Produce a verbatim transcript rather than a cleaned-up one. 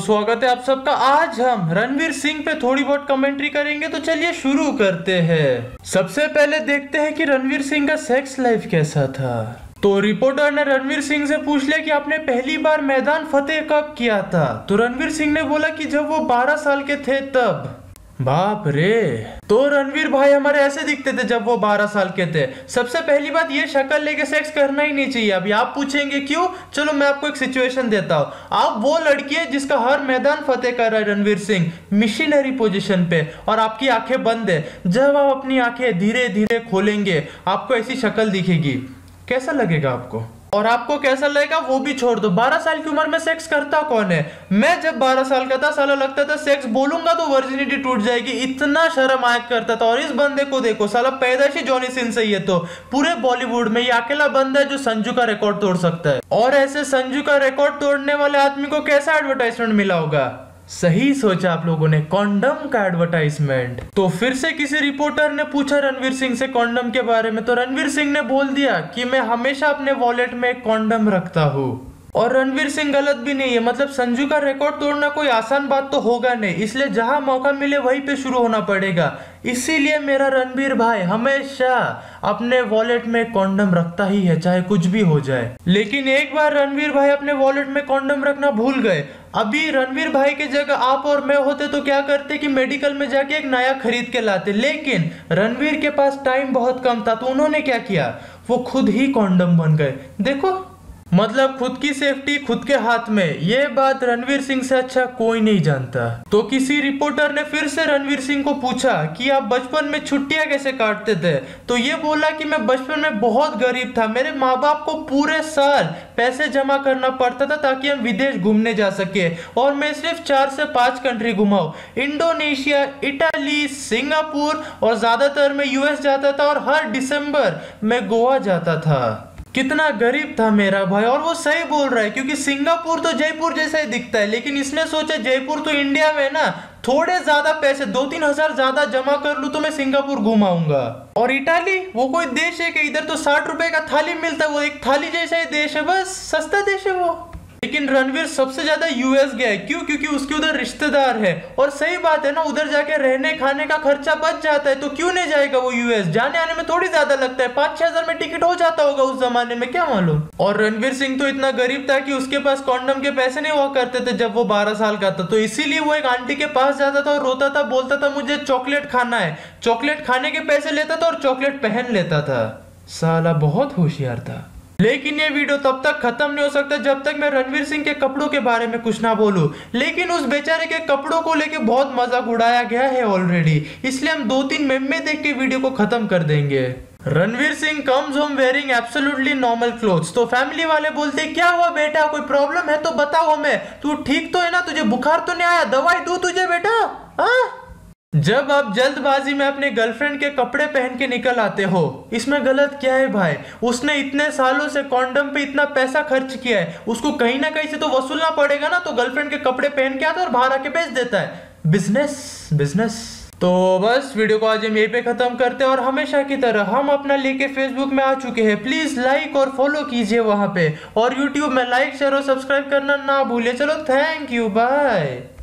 स्वागत है आप सबका। आज हम रणवीर सिंह पे थोड़ी बहुत कमेंट्री करेंगे, तो चलिए शुरू करते हैं। सबसे पहले देखते हैं कि रणवीर सिंह का सेक्स लाइफ कैसा था। तो रिपोर्टर ने रणवीर सिंह से पूछ लिया कि आपने पहली बार मैदान फतेह कब किया था। तो रणवीर सिंह ने बोला कि जब वो बारह साल के थे तब। बाप रे। तो रणवीर भाई हमारे ऐसे दिखते थे जब वो बारह साल के थे। सबसे पहली बात, ये शक्ल लेके सेक्स करना ही नहीं चाहिए। अभी आप पूछेंगे क्यों? चलो मैं आपको एक सिचुएशन देता हूँ। आप वो लड़की है जिसका हर मैदान फतेह कर रहा है रणवीर सिंह मिशनरी पोजीशन पे, और आपकी आंखें बंद है। जब आप अपनी आंखें धीरे धीरे खोलेंगे आपको ऐसी शक्ल दिखेगी। कैसा लगेगा आपको? और आपको कैसा लगेगा वो भी छोड़ दो, बारह साल की उम्र में सेक्स करता कौन है? मैं जब बारह साल का था साला लगता था सेक्स बोलूंगा तो वर्जिनिटी टूट जाएगी, इतना शर्म आया करता था। और इस बंदे को देखो, साला पैदाइशी जॉनी सिंस है ये तो। पूरे बॉलीवुड में ये अकेला बंदा है जो संजू का रिकॉर्ड तोड़ सकता है। और ऐसे संजू का रिकॉर्ड तोड़ने वाले आदमी को कैसा एडवर्टाइजमेंट मिला होगा? सही सोचा आप लोगों ने, कॉन्डम का एडवर्टाइजमेंट। तो फिर से किसी रिपोर्टर ने पूछा रणवीर सिंह से कॉन्डम के बारे में, तो रणवीर सिंह ने बोल दिया कि मैं हमेशा अपने वॉलेट में एक कॉन्डम रखता हूँ। और रणवीर सिंह गलत भी नहीं है, मतलब संजू का रिकॉर्ड तोड़ना कोई आसान बात तो होगा नहीं, इसलिए जहां मौका मिले वहीं पे शुरू होना पड़ेगा। इसीलिए मेरा रणवीर भाई हमेशा अपने वॉलेट में कॉन्डम रखता ही है, चाहे कुछ भी हो जाए। लेकिन एक बार रणवीर भाई अपने वॉलेट में कॉन्डम रखना भूल गए। अभी रणवीर भाई की जगह आप और मैं होते तो क्या करते कि मेडिकल में जाके एक नया खरीद के लाते। लेकिन रणवीर के पास टाइम बहुत कम था, तो उन्होंने क्या किया, वो खुद ही कॉन्डम बन गए। देखो, मतलब खुद की सेफ्टी खुद के हाथ में। ये बात रणवीर सिंह से अच्छा कोई नहीं जानता। तो किसी रिपोर्टर ने फिर से रणवीर सिंह को पूछा कि आप बचपन में छुट्टियां कैसे काटते थे। तो ये बोला कि मैं बचपन में बहुत गरीब था, मेरे माँ बाप को पूरे साल पैसे जमा करना पड़ता था ताकि हम विदेश घूमने जा सके, और मैं सिर्फ चार से पांच कंट्री घुमाऊं, इंडोनेशिया, इटाली, सिंगापुर, और ज्यादातर मैं यूएस जाता था, और हर दिसंबर मैं गोवा जाता था। कितना गरीब था मेरा भाई। और वो सही बोल रहा है, क्योंकि सिंगापुर तो जयपुर जैसा ही दिखता है, लेकिन इसने सोचा जयपुर तो इंडिया में ना, थोड़े ज्यादा पैसे दो तीन हजार ज्यादा जमा कर लूं तो मैं सिंगापुर घुमाऊंगा। और इटाली वो कोई देश है कि इधर तो साठ रुपए का थाली मिलता है, वो एक थाली जैसा ही देश है, बस सस्ता देश है वो। लेकिन रणवीर सबसे ज्यादा यूएस गया है, क्यों? क्योंकि उसके उधर रिश्तेदार है। और सही बात है ना, उधर जाके रहने खाने का खर्चा बच जाता है, तो क्यों नहीं जाएगा वो यूएस? जाने आने में थोड़ी ज्यादा लगता है, पांच छह हजार में टिकट हो जाता होगा उस जमाने में, क्या मालूम। और रणवीर सिंह तो इतना गरीब था कि उसके पास कॉन्डम के पैसे नहीं हुआ करते थे जब वो बारह साल का था। तो इसीलिए वो एक आंटी के पास जाता था और रोता था, बोलता था मुझे चॉकलेट खाना है। चॉकलेट खाने के पैसे लेता था और चॉकलेट पहन लेता था। साला बहुत होशियार था। लेकिन ये वीडियो तब तक खत्म नहीं हो सकता जब तक मैं रणवीर सिंह के कपड़ों के बारे में कुछ ना बोलूं। लेकिन उस बेचारे के कपड़ों को लेके बहुत मजाक उड़ाया गया है ऑलरेडी, इसलिए हम दो तीन मेमे देख के वीडियो को खत्म कर देंगे। Ranveer Singh comes home wearing absolutely normal clothes. तो फैमिली वाले बोलते क्या हुआ बेटा, कोई प्रॉब्लम है तो बताओ हमें, तू ठीक तो है ना, तुझे बुखार तो नहीं आया, दवाई दूं तुझे बेटा? हाँ, जब आप जल्दबाजी में अपने गर्लफ्रेंड के कपड़े पहन के निकल आते हो, इसमें गलत क्या है भाई? उसने इतने सालों से कॉन्डम पे इतना पैसा खर्च किया है, उसको कहीं ना कहीं से तो वसूलना पड़ेगा ना। तो गर्लफ्रेंड के कपड़े पहन के आता है और बाहर आके बेच देता है। Business business. तो बस वीडियो को आज हम यहीं पे खत्म करते हैं, और हमेशा की तरह हम अपना लेके फेसबुक में आ चुके हैं। प्लीज लाइक और फॉलो कीजिए वहां पे, और यूट्यूब में लाइक शेयर और सब्सक्राइब करना ना भूलिए। चलो, थैंक यू, बाय।